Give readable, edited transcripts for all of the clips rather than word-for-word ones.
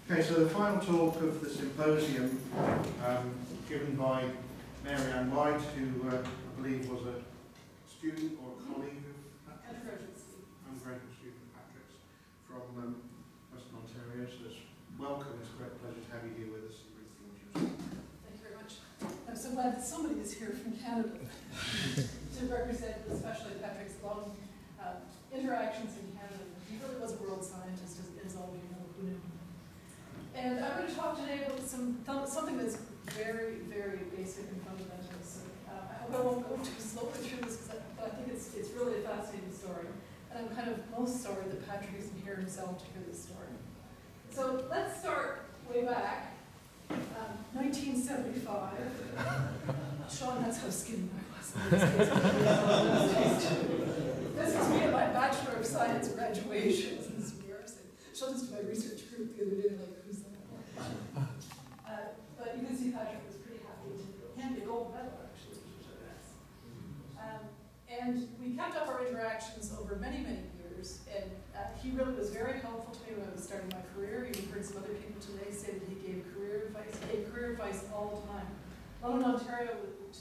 Okay, so the final talk of the symposium, given by Mary Ann White, who I believe was a student or a colleague of Patrick's, undergraduate student of Patrick's from Western Ontario. So it's welcome, it's a great pleasure to have you here with us. Thank you very much. I'm so glad that somebody is here from Canada to represent, especially Patrick's long interactions in Canada. He really was a world scientist, as all of you know, who knew him. And I'm going to talk today about something that's very, very basic and fundamental. So I hope I won't go too slowly through this, but I think it's really a fascinating story. And I'm kind of most sorry that Patrick isn't here himself to hear this story. So let's start way back, 1975. Sean, that's how skinny I was. This was me at my Bachelor of Science graduation. This is embarrassing. Showed this to my research group the other day, like, who's that? But you can see Patrick was pretty happy to hand me a gold medal, actually, which was really nice. And we kept up our interactions over many, many years, and he really was very helpful to me when I was starting my career. You heard some other people today say that he gave career advice. He gave career advice all the time. London, Ontario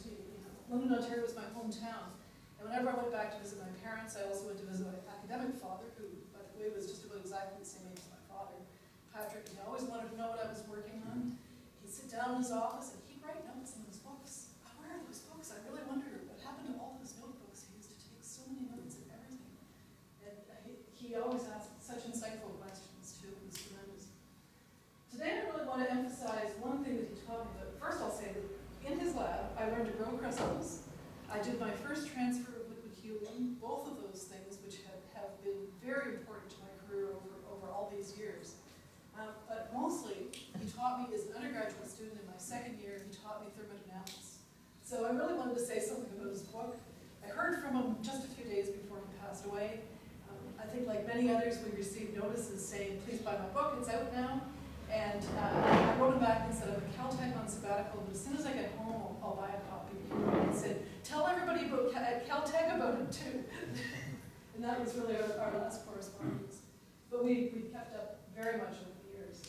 was my hometown, and whenever I went back to visit my parents, I also went to visit my academic father, who, by the way, was just about exactly the same age as my father. Patrick, he always wanted to know what I was working on. He'd sit down in his office and he'd write notes in his books. Where are those books? I really wonder what happened to all those notebooks. He used to take so many notes and everything. And he always asked such insightful questions too. It was tremendous. Today I really want to emphasize one thing that he taught me. First I'll say that in his lab I learned to grow crystals. I did my first transfer of liquid helium, both of those things which have been very important to my career over all these years. But mostly, he taught me as an undergraduate student in my second year, he taught me thermodynamics. So I really wanted to say something about his book. I heard from him just a few days before he passed away. I think like many others, we received notices saying, please buy my book, it's out now. And I wrote him back and said, I'm at Caltech on sabbatical, but as soon as I get home, I'll buy a copy. And he said, tell everybody at Caltech about it too. And that was really our last correspondence. But we kept up very much over the years.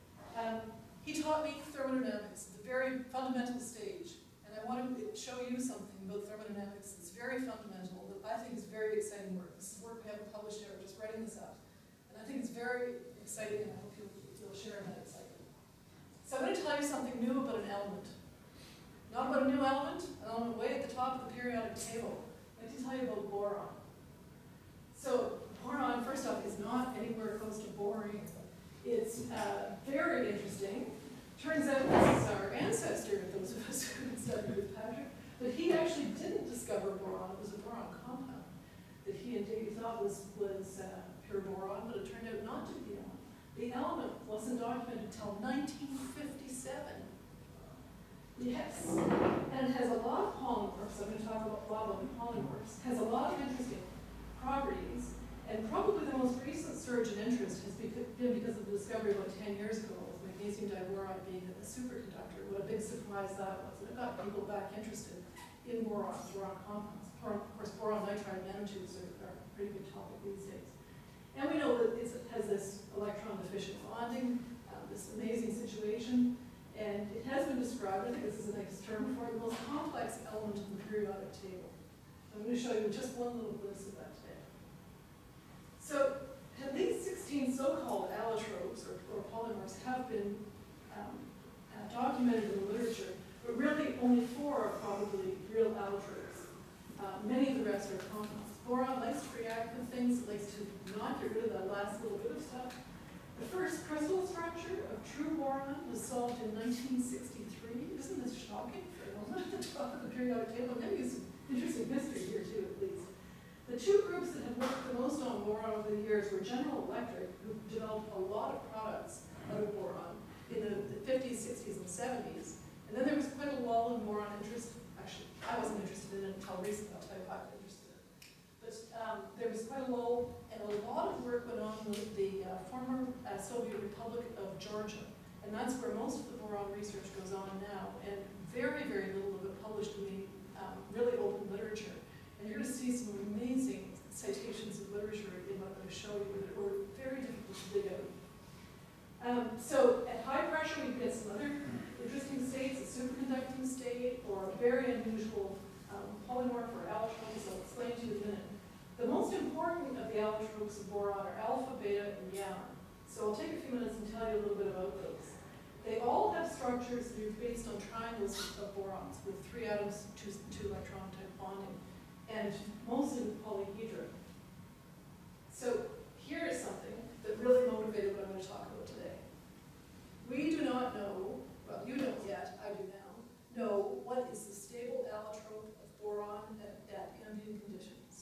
He taught me thermodynamics, the very fundamental stage. And I want to show you something about thermodynamics that's very fundamental, that I think is very exciting work. This is work we haven't published yet, we're just writing this up. And I think it's very exciting, and I hope you'll share in that excitement. So I'm going to tell you something new about an element. Not about a new element, an element way at the top of the periodic table. I'd like to tell you about boron. So boron, first off, is not anywhere close to boring. It's very interesting. Turns out this is our ancestor, those of us who studied with Patrick, but he actually didn't discover boron. It was a boron compound that he and Davy thought was pure boron, but it turned out not to be one. The element wasn't documented until 1957. Yes, and it has a lot of polymorphs. I'm going to talk a lot about polymorphs. It has a lot of interesting properties. And probably the most recent surge in interest has been because of the discovery about 10 years ago of magnesium diboride being a superconductor. What a big surprise that was. And it got people back interested in boron compounds. Of course, boron nitride nanotubes are a pretty big topic these days. And we know that it has this electron deficient bonding, this amazing situation. And it has been described, I think this is a nice term for it, the most complex element in the periodic table. I'm going to show you just one little glimpse of that today. So at least 16 so-called allotropes, or polymorphs, have been documented in the literature, but really only 4 are probably real allotropes. Many of the rest are compounds. Boron likes to react with things, it likes to not get rid of that last little bit of stuff. The first crystal structure of true boron was solved in 1963. Isn't this shocking for a moment at the top of the periodic table? Maybe some interesting history here too, at least. The two groups that have worked the most on boron over the years were General Electric, who developed a lot of products out of boron in the 50s, 60s, and 70s. And then there was quite a lull in boron interest. Actually, I wasn't interested in it until recently. I'll tell you why I was interested in it. But there was quite a lull, and a lot of work went on with the former Soviet Republic of Georgia. And that's where most of the boron research goes on now. And very, very little of it published in the really open literature. And you're going to see some amazing citations of literature in what I'm going to show you that were very difficult to dig out. So at high pressure, we get some other interesting states, a superconducting state, or a very unusual polymorph or allotropes. I'll explain to you in a minute. The most important of the allotropes of boron are alpha, beta, and gamma. So I'll take a few minutes and tell you a little bit about those. They all have structures that are based on triangles of borons with 3 atoms, 2 electron type bonding, and mostly with polyhedra. So here is something that really motivated what I'm going to talk about today. We do not know, well, you don't yet, I do now, know what is the stable allotrope of boron at ambient conditions.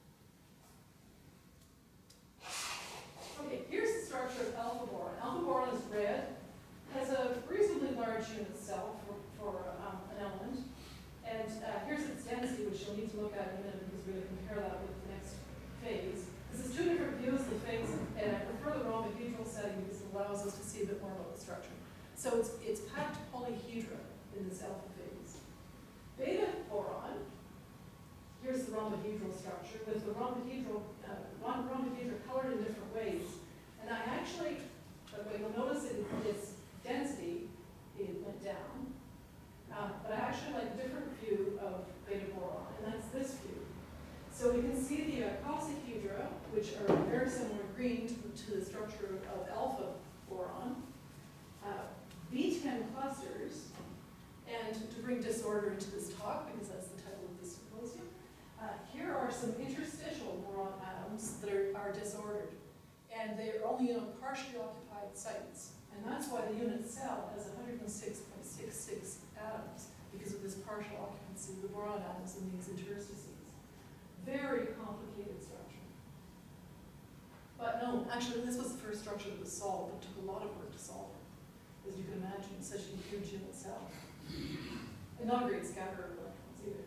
Okay, here's the structure of alpha boron. Alpha boron is red, has a reasonably large unit cell for an element, and here's its density, which you'll need to look at in a minute because we're going to compare that with the next phase. This is 2 different views of the phase, and I prefer the rhombohedral setting because it allows us to see a bit more about the structure. So it's packed polyhedra in this alpha phase. Beta boron, here's the rhombohedral structure, with the rhombohedra colored in different ways. And I actually, you'll notice that its density, it went down. But I actually like a different view of beta boron, and that's this view. So we can see the cosahedra, which are very similar green to the structure of alpha boron, B10 clusters, and to bring disorder into this talk, because that's the title of this symposium, here are some interstitial boron atoms that are disordered, and they are only on partially occupied sites, and that's why the unit cell has 106.66 atoms, because of this partial occupancy of the boron atoms in these interstices. Very complicated structure. But no, actually this was the first structure that was solved. It took a lot of work to solve it. As you can imagine, it's such a huge unit cell. And not a great scatterer of electrons either.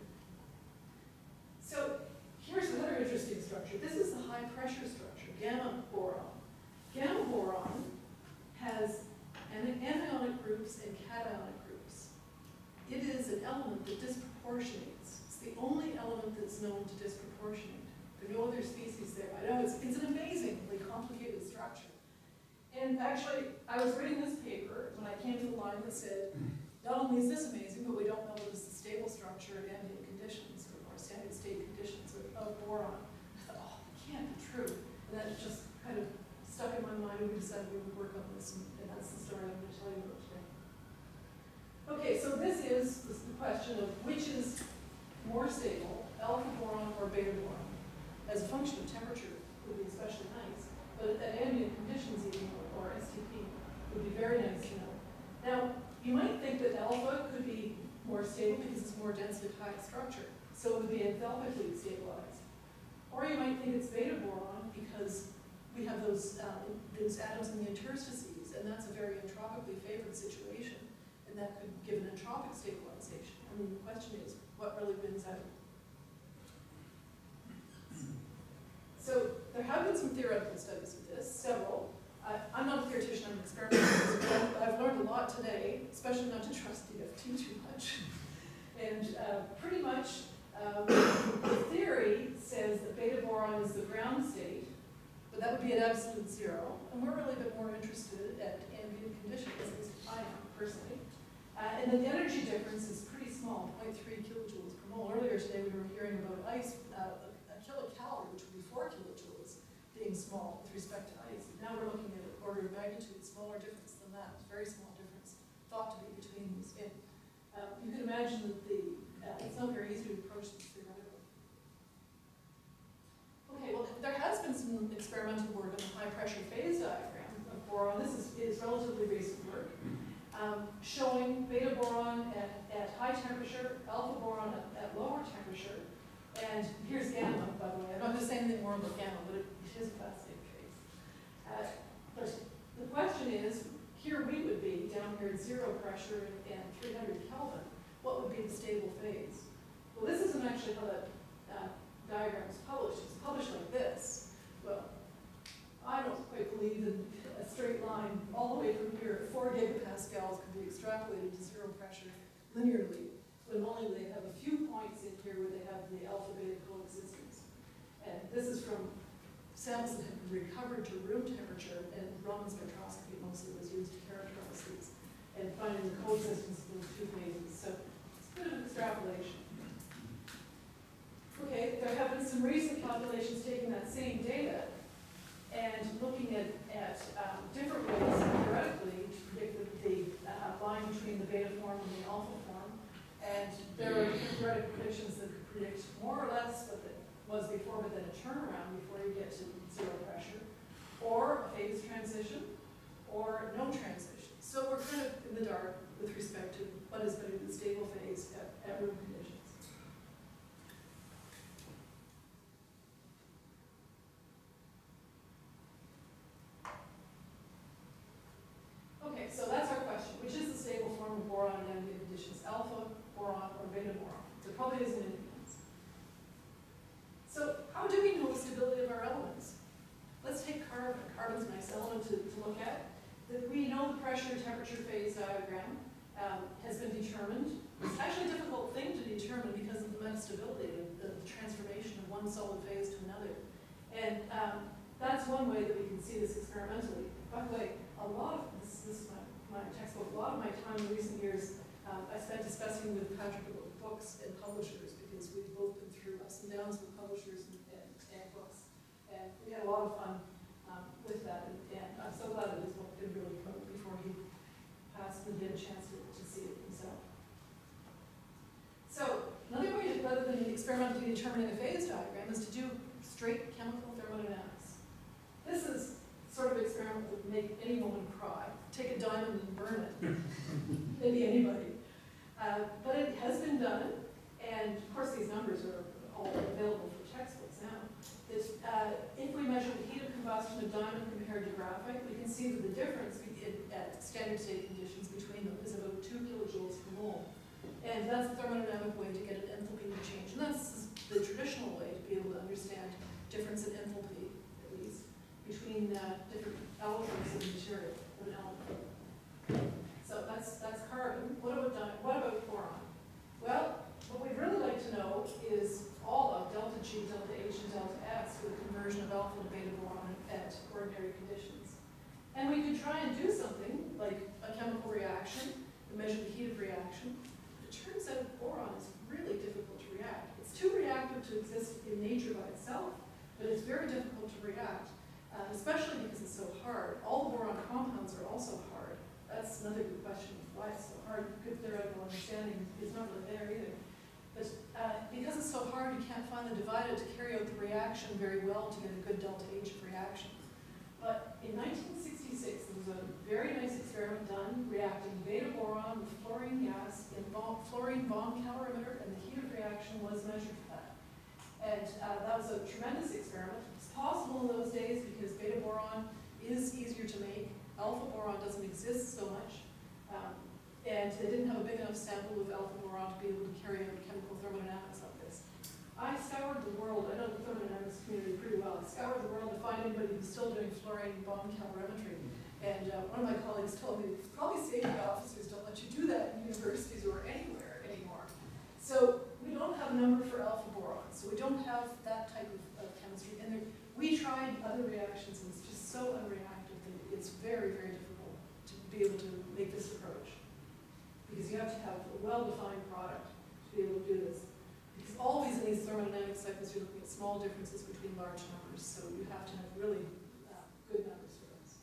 So here's another interesting structure. This is the high pressure structure, gamma boron. Gamma boron has anionic groups and cationic groups. It is an element that disproportionates. It's the only element that's known to disproportionate. There are no other species there. I know it's an amazingly complicated structure. And actually, I was reading this paper when I came to the line that said, not only is this amazing, but we don't know what is the stable structure at ambient conditions or standard state conditions of boron. I thought, oh, it can't be true. And that just kind of stuck in my mind, and we decided we would work on this, and that's the story I'm going to tell you about today. Okay, so this is the question of which is more stable, alpha boron or beta boron. As a function of temperature would be especially nice, but at ambient conditions even, or STP, would be very nice to know. Now, you might think that alpha could be more stable because it's more densely packed structure, so it would be enthalpically stabilized. Or you might think it's beta boron because we have those atoms in the interstices, and that's a very entropically favored situation, and that could give an entropic stabilization. I mean, the question is, what really wins out? So there have been some theoretical studies of this, several. I'm not a theoretician, I'm an experimentalist, but I've learned a lot today, especially not to trust DFT too much. And pretty much, the theory says that beta boron is the ground state, but that would be at absolute zero. And we're really a bit more interested at ambient conditions, at least I am personally. And the energy difference is pretty small, 0.3 kilojoules per mole. Earlier today we were hearing about ice, a kilocalorie, which would be 4 kilojoules, being small with respect to ice. Now we're looking at an order of magnitude, smaller difference than that, very small difference, thought to be between these. You can imagine that it's not very easy to approach this theoretically. Okay, well, there has been some experimental work on the high pressure phase diagram of boron. This is relatively recent work, showing beta boron at high temperature, alpha boron at lower temperature, and here's gamma, by the way. I'm not going to say anything more about gamma, but it is a fascinating case. But the question is, here we would be down here at 0 pressure and 300 Kelvin. What would be the stable phase? Well, this isn't actually how that diagram is published. It's published like this. Well, I don't quite believe in a straight line all the way from here at 4 gigapascals could be extrapolated to 0 pressure linearly, when only they have a few points in here where they have the alpha-beta coexistence. And this is from samples that have recovered to room temperature, and Raman spectroscopy mostly was used to characterize these, and finding the coexistence of those two phases. So it's a bit of extrapolation. Okay, there have been some recent calculations taking that same data and looking at different ways, theoretically, to predict the line between the beta form and the alpha form. And there are different theoretical predictions that could predict more or less what it was before, but then a turnaround before you get to zero pressure, or a phase transition, or no transition. So we're kind of in the dark with respect to what is better than stable phase at room conditions. Okay, so that's our question. Which is the stable form of boron in ambient conditions, alpha boron or beta boron? There probably isn't any difference. So how do we know the stability of our elements? Let's take carbon. Carbon's a nice element to look at. That we know the pressure, temperature, phase diagram has been determined. It's actually a difficult thing to determine because of the metastability, the transformation of one solid phase to another. And that's one way that we can see this experimentally. By the way, a lot of this is my textbook. A lot of my time in recent years I spent discussing with Patrick about books and publishers, because we've both been through ups and downs with publishers and books. And we had a lot of fun with that. And I'm so glad that his book did really come before he passed and get a chance to see it himself. So another way, rather than experimentally determining a phase diagram, is to do straight chemical thermodynamics. This is sort of experiment that would make any woman cry. Take a diamond and burn it. Maybe anybody. But it has been done, and of course these numbers are all available for textbooks now. If we measure the heat of combustion of diamond compared to graphite, we can see that the difference at standard state conditions between them is about 2 kilojoules per mole. And that's the thermodynamic way to get an enthalpy change. And that's the traditional way to be able to understand difference in enthalpy, at least, between different elements of the material of an element. So that's carbon. What about boron? Well, what we'd really like to know is all of delta G, delta H, and delta S for the conversion of alpha to beta boron at ordinary conditions. And we could try and do something like a chemical reaction to measure the heat of reaction. It turns out boron is really difficult to react. It's too reactive to exist in nature by itself, but it's very difficult to react, especially because it's so hard. All the boron compounds are also hard. That's another good question, why it's so hard. Good theoretical understanding is not really there either. But because it's so hard, you can't find the divisor to carry out the reaction very well to get a good delta H reaction. But in 1966, there was a very nice experiment done reacting beta boron with fluorine gas in fluorine bomb calorimeter, and the heat of reaction was measured for that. And that was a tremendous experiment. It's possible in those days because beta boron is easier to make. Alpha boron doesn't exist so much. And they didn't have a big enough sample of alpha boron to be able to carry out chemical thermodynamics like this. I scoured the world, I know the thermodynamics community pretty well, I scoured the world to find anybody who's still doing fluorine bomb calorimetry. And one of my colleagues told me, probably safety officers don't let you do that in universities or anywhere anymore. So we don't have a number for alpha boron, so we don't have that type of chemistry. And we tried other reactions, and it's just so unreactive that it's very, very difficult to be able to make this approach. Because you have to have a well-defined product to be able to do this. Because always in these thermodynamic cycles, you're looking at small differences between large numbers, so you have to have really good numbers for this.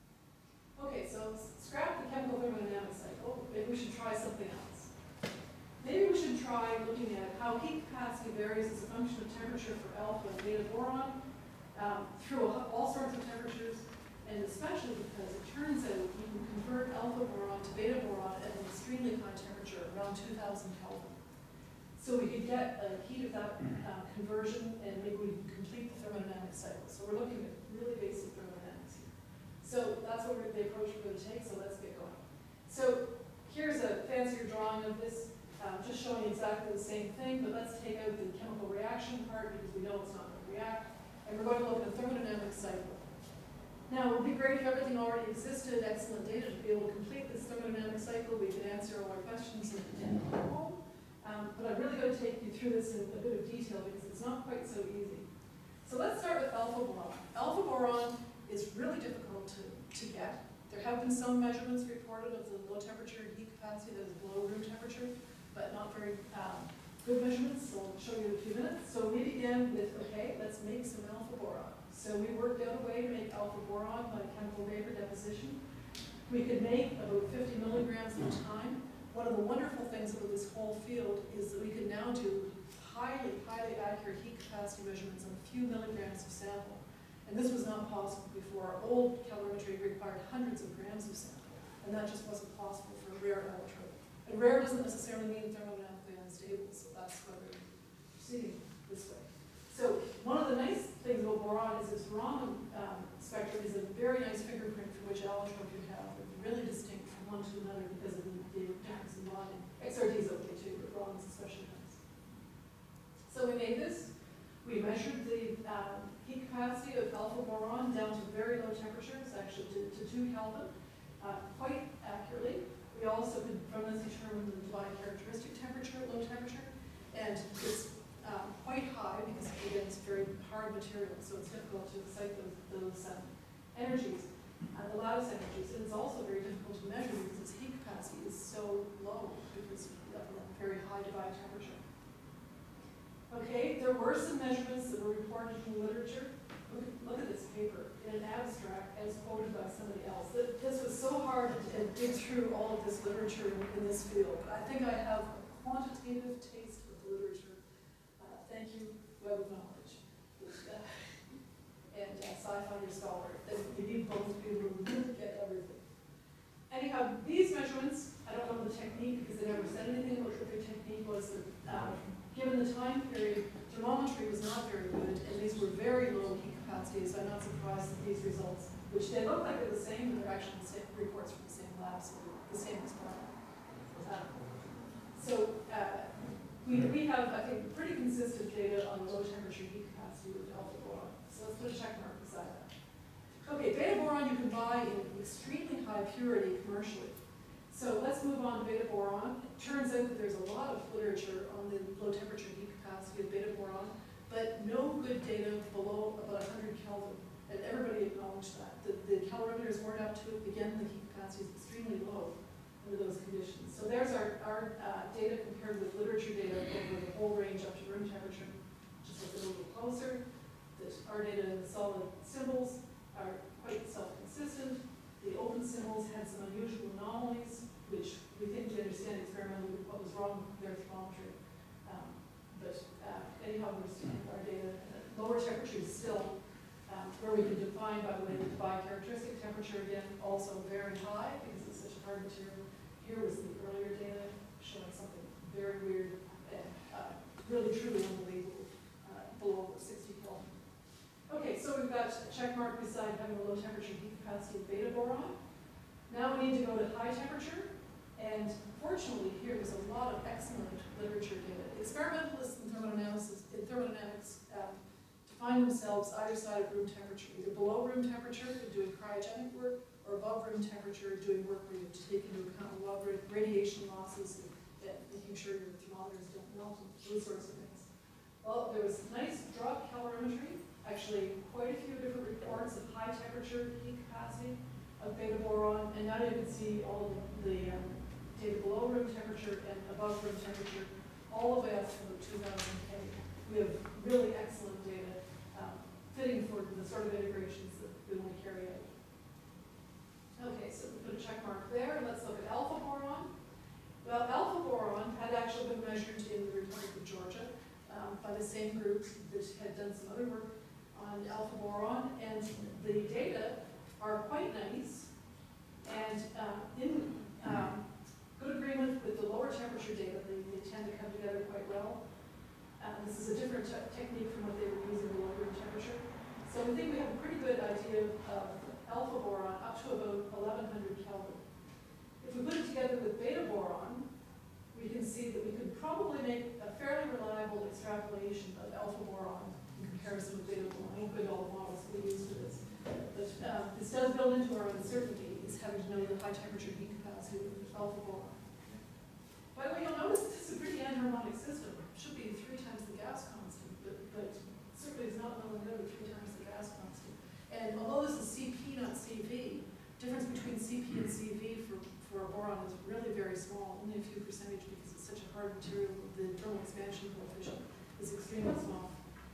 Okay, so scrap the chemical thermodynamic cycle. Maybe we should try something else. Maybe we should try looking at how heat capacity varies as a function of temperature for alpha and beta boron through all sorts of temperatures, and especially because it turns out you can convert alpha boron to beta boron at an extremely high temperature, around 2000 Kelvin. So we could get a heat of that conversion, and maybe we can complete the thermodynamic cycle. So we're looking at really basic thermodynamics here. So that's what the approach we're going to take, so let's get going. So here's a fancier drawing of this, just showing exactly the same thing, but let's take out the chemical reaction part because we know it's not going to react. And we're going to look at the thermodynamic cycle. Now, it would be great if everything already existed, excellent data to be able to complete this thermodynamic cycle. We could answer all our questions in home. But I'm really going to take you through this in a bit of detail because it's not quite so easy. So let's start with alpha boron. Alpha boron boron is really difficult to get. There have been some measurements reported of the low temperature heat capacity that is below room temperature, but not very good measurements, so I'll show you in a few minutes. So we began with, okay, let's make some alpha boron. So we worked out a way to make alpha boron by chemical vapor deposition. We could make about 50 milligrams at a time. One of the wonderful things about this whole field is that we can now do highly, highly accurate heat capacity measurements on a few milligrams of sample. And this was not possible before. Our old calorimetry required hundreds of grams of sample, and that just wasn't possible for a rare electrode. And rare doesn't necessarily mean thermodynamically unstable, so that's why we're proceeding this way. So one of the nice things about boron is its Raman spectrum is a very nice fingerprint for which allotrope you have. It's really distinct from one to another because of the difference in bonding. XRD is okay too, but Raman is especially nice. So we made this. We measured the heat capacity of alpha boron down to very low temperatures, actually to 2 Kelvin, quite accurately. We also could, from this, determine the Debye characteristic temperature at low temperature, and it's quite high because, again, it's very hard material, so it's difficult to excite those energies, the lattice energies. And it's also very difficult to measure because its heat capacity is so low because of the very high Debye temperature. Okay, there were some measurements that were reported in the literature. Look at this paper in an abstract as quoted by somebody else. This was so hard to dig through all of this literature in this field, but I think I have a quantitative taste of the literature. Thank you, Web of Knowledge. And Sci-Fi Your Scholar. You need both to be able to really get everything. Anyhow, these measurements, I don't know the technique because they never said anything about what their technique was. Given the time period, thermometry was not very good, and these were very low heat capacities. I'm not surprised at these results, which they look like they're the same, but they're actually the same reports from the same lab, so the same experiment. We have, I think, pretty consistent data on the low temperature heat capacity with alpha boron. So let's put a check mark beside that. Okay, beta boron you can buy in extremely high purity commercially. So let's move on to beta boron. It turns out that there's a lot of literature on the low temperature heat capacity of beta boron, but no good data below about 100 Kelvin. And everybody acknowledged that. The calorimeters weren't up to it. Again, the heat capacity is extremely low under those conditions. So there's our data compared with literature data over the whole range up to room temperature. Just look a little bit closer. That our data in the solid symbols are quite self-consistent. The open symbols had some unusual anomalies, which we think to understand experimentally what was wrong with their thermometry. Anyhow, we're seeing our data at lower temperatures still, where we can define, by the way, the Debye characteristic temperature, again, also very high because it's such a hard material. Here was the earlier data showing something very weird and really truly unbelievable, below 60 Kelvin. Okay, so we've got a check mark beside having a low temperature heat capacity of beta boron. Now we need to go to high temperature, and fortunately here there's a lot of excellent literature data. Experimentalists in thermodynamics define themselves either side of room temperature, either below room temperature doing cryogenic work, or above room temperature doing work where you have to take into account a lot of radiation losses and making sure your thermometers don't melt and those sorts of things. Well, there was nice drop calorimetry. Actually, quite a few different reports of high temperature heat capacity of beta boron, and now you can see all of the data below room temperature and above room temperature, all the way up to 2000 K. We have really excellent data fitting for the sort of integrations that we want to carry out. Okay, so we put a check mark there. Let's look at alpha boron. Well, alpha boron had actually been measured in the Republic of Georgia by the same group that had done some other work on alpha boron, and the data are quite nice and in good agreement with the lower temperature data. They tend to come together quite well. This is a different technique from what they were using below room temperature. So we think we have a pretty good idea of alpha boron up to about 1100 Kelvin. If we put it together with beta boron, we can see that we could probably make a fairly reliable extrapolation of alpha boron in comparison with beta boron. I won't go into all the models that we use for this. But this does build into our uncertainty, is having to know the high temperature heat capacity of alpha boron. By the way, you'll notice this is a pretty anharmonic system. It should be 3 times the gas constant, but certainly is not nowhere near 3 times the gas constant. And difference between CP and CV for a boron is really very small, only a few percentage because it's such a hard material. The thermal expansion coefficient is extremely small.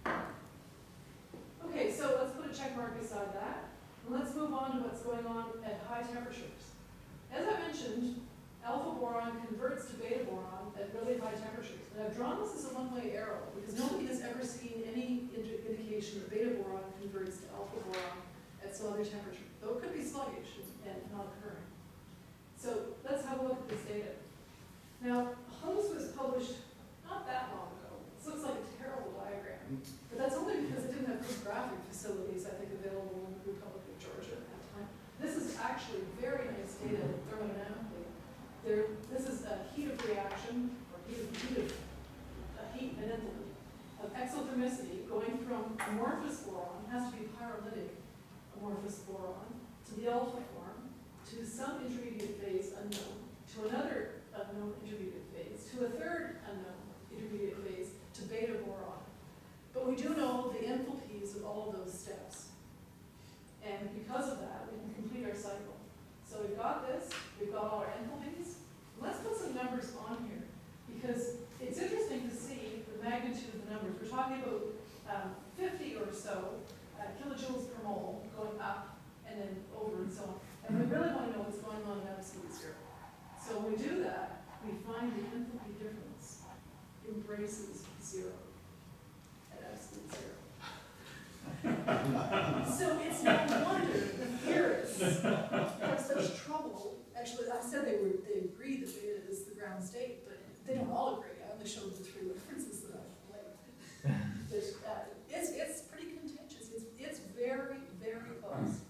Okay, so let's put a check mark beside that. And let's move on to what's going on at high temperatures. As I mentioned, alpha boron converts to beta boron at really high temperatures. And I've drawn this as a one-way arrow because nobody has ever seen any indication that beta boron converts to alpha boron at some other temperature, though it could be sluggish and not occurring. So let's have a look at this data. Now, Holmes was published not that long ago. This looks like a terrible diagram, but that's only because it didn't have cryptographic facilities, I think, available in the Republic of Georgia at that time. This is actually very nice data thermodynamically. This is a heat of reaction, or heat and enthalpy of exothermicity going from amorphous boron, has to be pyrolytic amorphous boron, to the alpha form, to some intermediate phase unknown, to another unknown intermediate phase, to a third unknown intermediate phase, to beta boron. But we do know the enthalpies of all of those steps. And because of that, we can complete our cycle. So we've got this, we've got all our enthalpies. Let's put some numbers on here, because it's interesting to see the magnitude of the numbers. We're talking about 50 or so kilojoules per mole going up and then over and so on. And we really want to know what's going on at absolute zero. So when we do that, we find the enthalpy difference embraces zero at absolute zero. So it's no wonder the theorists have such trouble. Actually, I said they agree that beta is the ground state, but they don't all agree. I only showed the three references that I've played. It's pretty contentious. It's very, very close.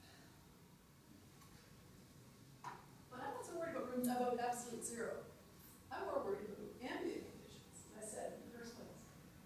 But I'm not so worried about absolute zero. I'm more worried about ambient conditions, as I said in the first place.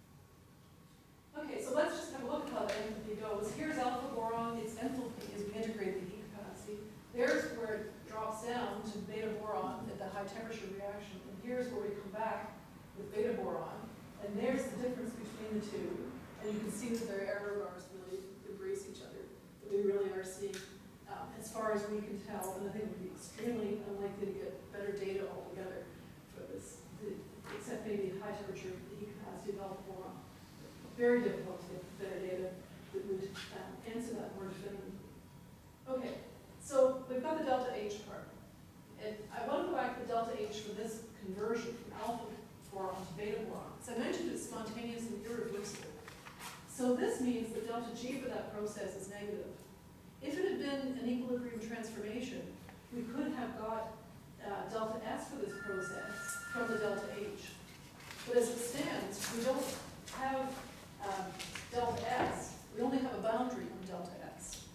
Okay, so let's just have a look at how the enthalpy goes. Here's alpha boron, its enthalpy as we integrate the heat capacity. There's where it drops down to beta boron at the high temperature reaction. And here's where we come back with beta boron. And there's the difference between the two. And you can see that their error bars really embrace each other. That we really are seeing, as far as we can tell, and I think it would be extremely unlikely to get better data altogether for this, except maybe high temperature heat capacity of alpha boron. Very difficult to get better data that would answer that more definitively. Okay, so we've got the delta H part. And I want to go back to the delta H for this conversion from alpha boron to beta boron. So I mentioned it's spontaneous and irreversible. So this means that delta G for that process is negative. If it had been an equilibrium transformation, we could have got delta S for this process from the delta H. But as it stands, we don't have delta S. We only have a boundary on delta S.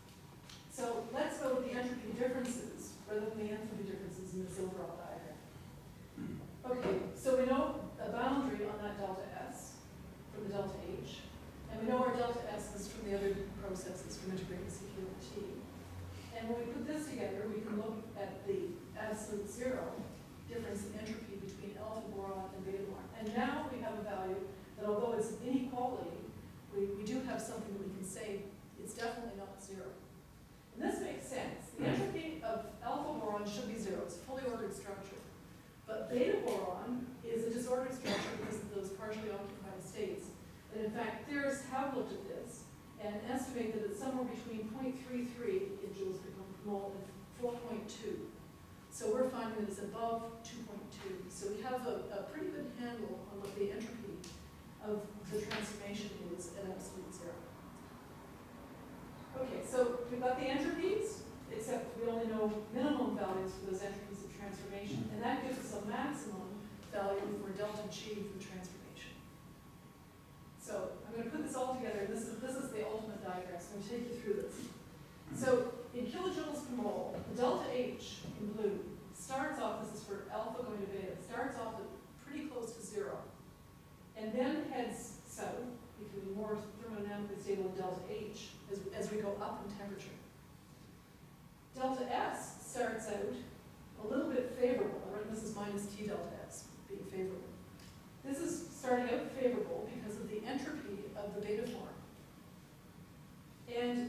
So let's go with the entropy differences rather than the enthalpy differences in this overall diagram. Okay, so we know a boundary on that delta S from the delta H. And we know our delta S is from the other processes from integrating CQ and T. And when we put this together, we can look at the absolute zero difference in entropy between alpha boron and beta boron. And now we have a value that, although it's an inequality, we do have something that we can say it's definitely not zero. And this makes sense. The entropy of alpha boron should be zero. It's a fully ordered structure. But beta boron is a disordered structure because of those partially occupied states. And in fact, theorists have looked at this and estimate that it's somewhere between 0.33 in joules per mole and 4.2. So we're finding that it's above 2.2. So we have a pretty good handle on what the entropy of the transformation is at absolute zero. Okay, so we've got the entropies, except we only know minimum values for those entropies of transformation, and that gives us a maximum value for delta G for transformation. So I'm going to put this all together, and this is the ultimate diagram, so I'm going to take you through this. So in kilojoules per mole, the delta H in blue starts off, this is for alpha going to beta, starts off at pretty close to zero, and then heads south, becoming more thermodynamically stable in delta H as we go up in temperature. Delta S starts out a little bit favorable, right? This is minus T delta S being favorable. This is starting out favorable because of the entropy of the beta form. And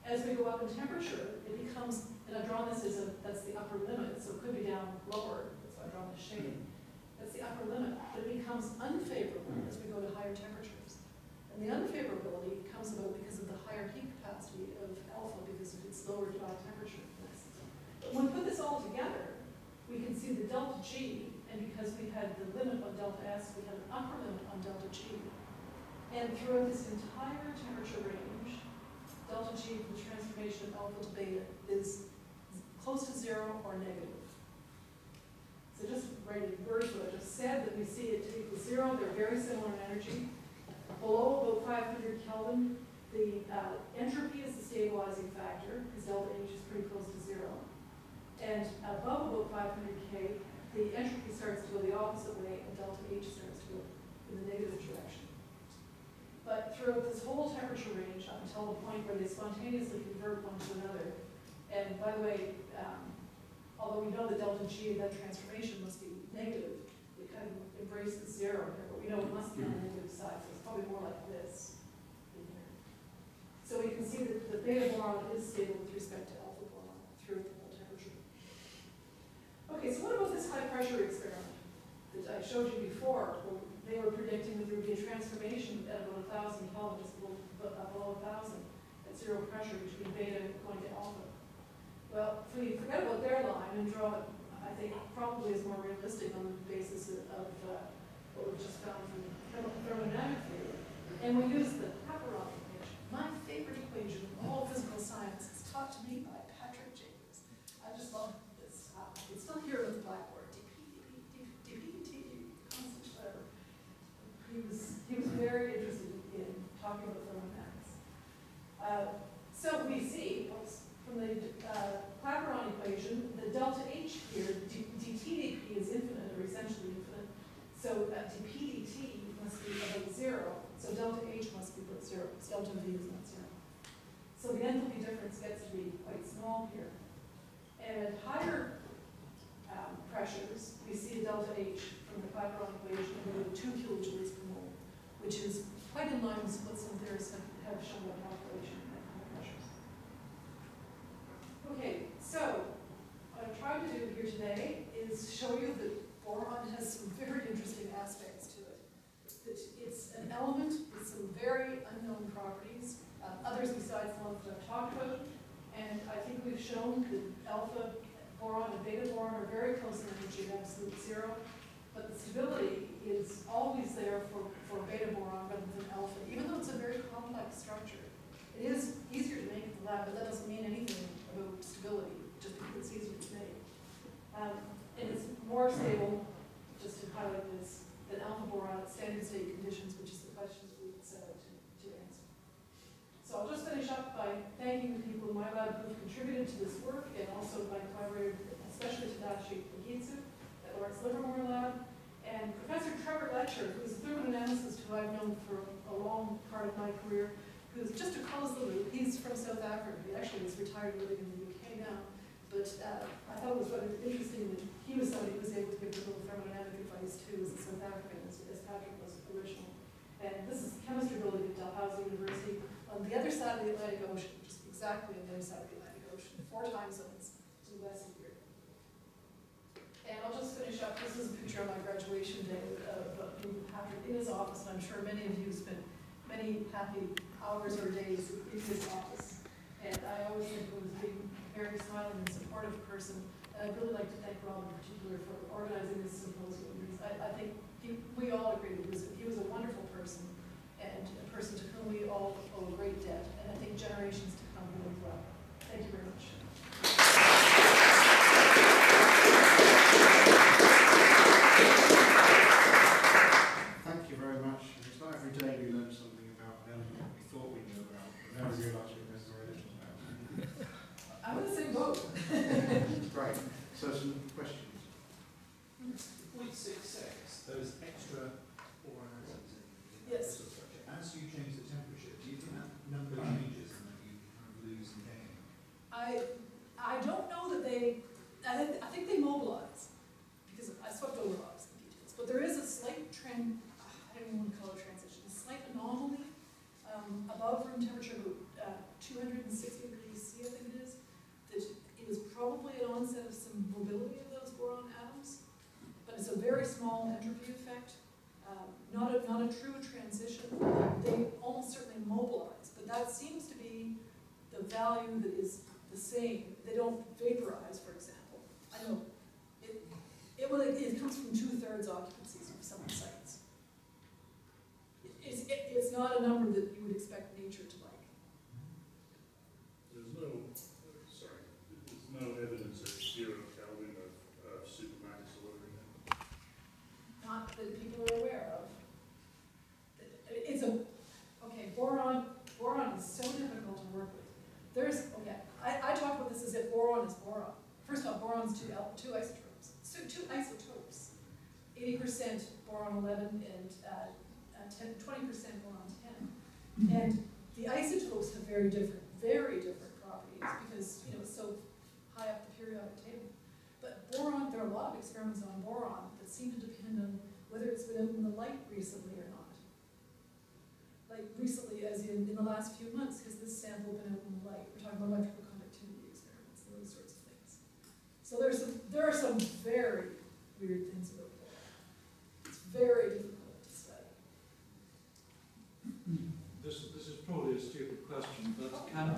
As we go up in temperature, it becomes, and I've drawn this as that's the upper limit, so it could be down lower, that's why I've drawn the shade. That's the upper limit, but it becomes unfavorable as we go to higher temperatures. And the unfavorability comes about because of the higher heat capacity of alpha, because of its lower July temperature. But when we put this all together, we can see the delta G, and because we had the limit on delta S, we had an upper limit on delta G. And throughout this entire temperature range, delta G for the transformation of alpha to beta is close to 0 or negative. So just write in words what I just said, that we see it to equal 0, they're very similar in energy. Below about 500 Kelvin, the entropy is the stabilizing factor, because delta H is pretty close to 0. And above about 500 K, the entropy starts to go the opposite way, and delta H starts to go in the negative direction. But throughout this whole temperature range, up until the point where they spontaneously convert one to another, and by the way, although we know that delta G of that transformation must be negative, it kind of embraces 0 here, but we know it must be on the negative side, so it's probably more like this in here. So we can see that the beta boron is stable with respect to alpha boron throughout the whole temperature. Okay, so what about this high pressure experiment that I showed you before, where they were predicting that there would be a transformation at about 1,000 Kelvin, just below 1,000, at 0 pressure between beta going to alpha. Well, if we forget about their line and draw it, I think probably is more realistic on the basis of what we've just found from thermodynamic theory. And we use the Capirotto equation, my favorite equation in all physical science. It's taught to me by Patrick Jacobs. I just love this. It's still here with the blackboard. Constant whatever. He was very interested in talking about thermodynamics. So we see from the Clapeyron equation, the delta H here, dT/dP is infinite, or essentially infinite. So dP dt must be about 0. So delta H must be about 0. Delta V is not 0. So the enthalpy difference gets to be quite small here. And at higher pressures, we see the delta H from the Clapeyron equation of 2 kilojoules per mole, which is quite in line with what some theorists have shown about calculation at high pressures. Okay, so what I've tried to do here today is show you that boron has some very interesting aspects to it. That it's an element with some very unknown properties, others besides the ones that I've talked about, and I think we've shown that alpha boron and beta boron are very close in energy at absolute 0, but the stability is always there for beta boron rather than alpha, even though it's a very complex structure. It is easier to make in the lab, but that doesn't mean anything about stability, just because it's easier to make. And it's more stable, just to highlight this, than alpha boron at standard state conditions, which is the questions we set out to answer. So I'll just finish up by thanking the people in my lab who have contributed to this work, and also my collaborator, especially Tadashi Fujitsu at Lawrence Livermore Lab, and Professor Trevor Letcher, who's a thermodynamicist who I've known for a long part of my career, who's, just to close the loop, he's from South Africa. He actually is retired living in the UK now, but I thought it was rather interesting that he was somebody who was able to give a little thermodynamic advice too as a South African, as Patrick was originally. And this is chemistry building at Dalhousie University on the other side of the Atlantic Ocean, just exactly on the other side of the Atlantic Ocean, 4 time zones to the west of here. And I'll just finish up. This is a picture of my graduation day of Patrick in his office, and I'm sure many of you spent many happy hours or days in his office. And I always think of him as being a very smiling and supportive person. And I'd really like to thank Rob in particular for organizing this symposium. I think we all agree he was a wonderful person, and a person to whom we all owe a great debt, and I think generations to come will as well. Thank you very much. Thank you very much. It's not every day we learn something about an element we thought we knew about, but now we realise we know very little about. I'm going to say both. Great. So some questions. 0.66, those extra boron atoms in the Yes. crystal structure. As you change the temperature, do you think that number changes and that you kind of lose and gain? but that seems to be the value that is the same. They don't vaporize, for example. I know it comes from 2/3 occupancies of some sites. It's not a number that you would expect nature to like. There's no evidence of 0 Kelvin of supermax ordering. Not that people are aware of. Okay, boron is so difficult to work with. I talk about this as if boron is boron. First off, boron's two isotopes. So 2 isotopes. 80% boron 11 and 20% boron 10. And the isotopes have very different properties because it's so high up the periodic table. But boron, there are a lot of experiments on boron that seem to depend on whether it's been out in the light recently or not. Like recently, as in the last few months, has this sample been out in the light? We're talking about electrical conductivity experiments and those sorts of things. So there are some very weird things about boron. It's very difficult to study. This is probably a stupid question, but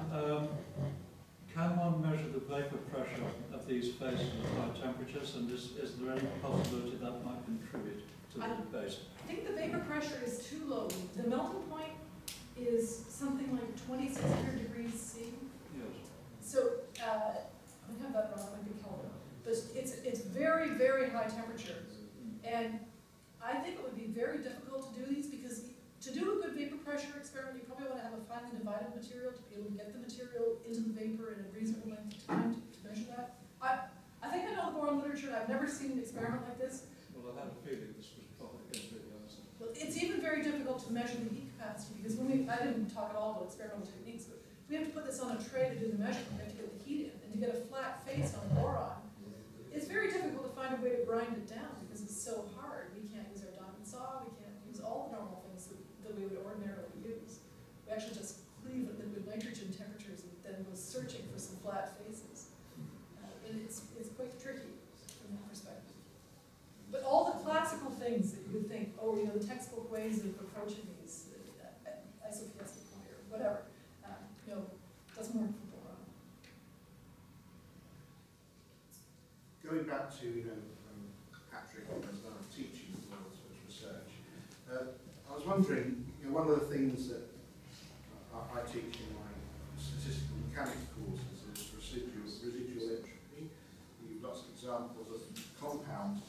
can one measure the vapor pressure of these phases at high temperatures, and is there any possibility that might contribute to the debate? I think the vapor pressure is too low. The melting point is something like 2,600 degrees C. Yes. So, I have that wrong, I think Kelvin. But it's very, very high temperature. And I think it would be very difficult to do these because to do a good vapor pressure experiment, you probably want to have a finely divided material to be able to get the material into the vapor in a reasonable length of time to measure that. I think I know the boron literature, and I've never seen an experiment like this. Well, I had a feeling this was probably going to be the answer. Well, it's even very difficult to measure the heat capacity because I didn't talk at all about experimental techniques, but we have to put this on a tray to do the measurement. We have to get the heat in, and to get a flat face on boron, it's very difficult to find a way to grind it down because it's so hard. We can't use our diamond saw. We can't use all the normal things that we would ordinarily use. We actually just cleave at liquid nitrogen temperatures and then go searching for some flat faces. And it's quite tricky from that perspective. But all the classical things that you would think, the textbook ways of approaching these, isophiastic point or whatever, doesn't work for boron. Going back to Patrick as well as teaching as well as research, I was wondering, one of the things that I teach in my statistical mechanics courses is residual entropy. We have lots of examples of compounds.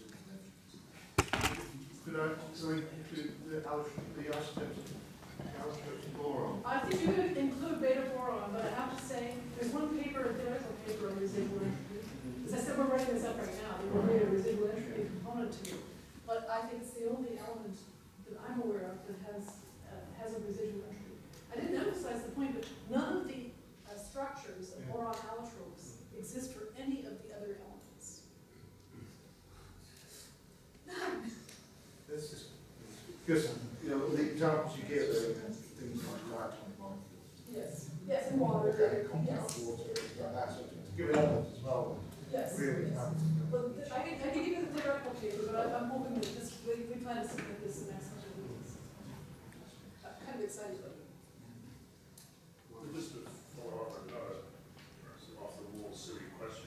Could I include the isotopes of boron? I think you could include beta boron, but I have to say, there's one theoretical paper on residual entropy. As I said, we're writing this up right now. They will create a residual entropy component to it. But I think it's the only element that I'm aware of that has a residual entropy. I didn't emphasize the point, but none of the structures of boron allotropes exist for any of the other elements. None. This is because the examples you give are things like diatomic molecules. Yes. Yes, and water. Organic compound Yes. water, things like that. So to give it elements as well. Yes. Really. Yes. Well, I can give you the theoretical paper, but I'm hoping that we plan to submit this in the next couple of weeks. I'm kind of excited about it. Well, just to follow up another off-the-wall silly question.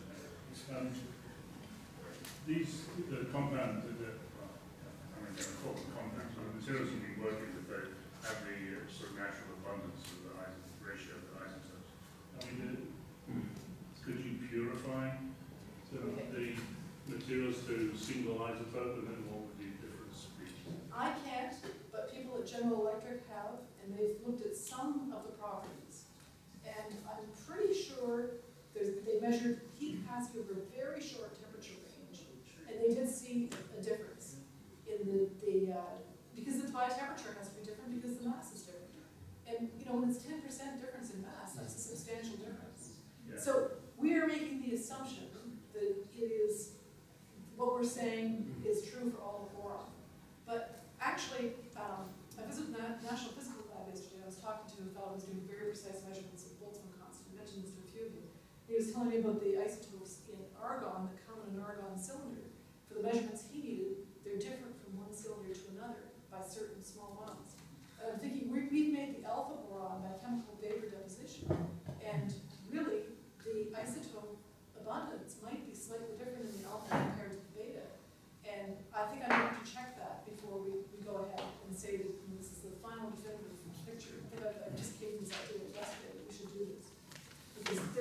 The compound they're called compounds, but the materials you've been working with, they have the sort of natural abundance of the ratio of the isotopes. Could you purify the materials to single isotope, and then what would the difference be? I can't, but people at General Electric have, and they've looked at some of the properties. And I'm pretty sure they measured heat capacity over a very short temperature range, and they did see a difference in because the by temperature has to be different because the mass is different. And when it's 10% difference in mass, that's a substantial difference. Yeah. So we are making the assumption that it is what we're saying is true for all of boron. But actually, I visited the National Physical Lab yesterday. I was talking to a fellow who's doing very precise measurements of Boltzmann constant. I mentioned this to a few of you. He was telling me about the isotopes in argon that come in an argon cylinder. For the measurements he needed, they're different from one cylinder to another by certain small amounts. And I'm thinking, we've made the alpha boron by chemical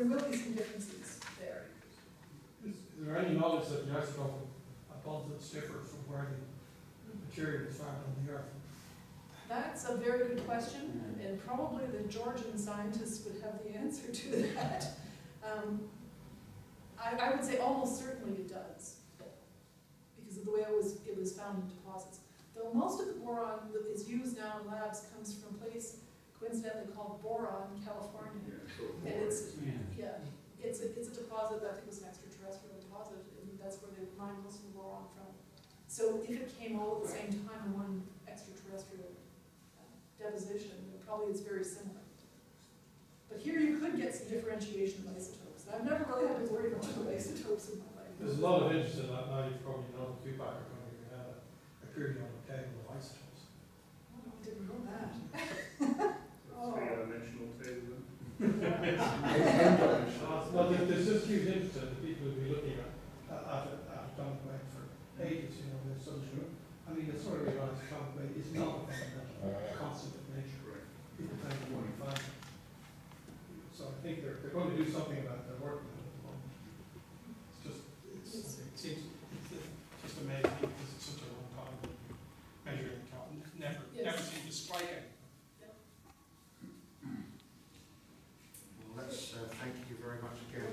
there will be some differences there. Is there any knowledge that the isotope abundance differs from where the material is found on the Earth? That's a very good question, and probably the Georgian scientists would have the answer to that. I would say almost certainly it does, because of the way it was found in deposits. Though most of the boron that is used now in labs comes from a place coincidentally called Boron, California. Yeah, And it's a deposit that I think was an extraterrestrial deposit, and that's where they mine most of the boron from. So if it came all at the same time in one extraterrestrial deposition, then probably it's very similar. But here you could get some differentiation of isotopes. I've never really had to worry about isotopes in my life. There's a lot of interest in that now. You probably know the Tupac are going to have a periodic table of isotopes. Oh, I didn't know that. three-dimensional table. Well, there's just huge interest in the people who be looking at atomic weight for ages. You know, there's so much. I mean, it's sort of realized atomic weight is not a fundamental constant of nature. Right. People tend to want to find it. So I think they're going to do something about their work at the moment. It seems just amazing because it's such a long time measuring time. Never seemed to strike it. Well, let's thank you very much again.